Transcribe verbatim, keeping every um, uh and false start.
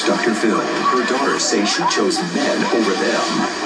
Doctor Phil, her daughters say she chose men over them.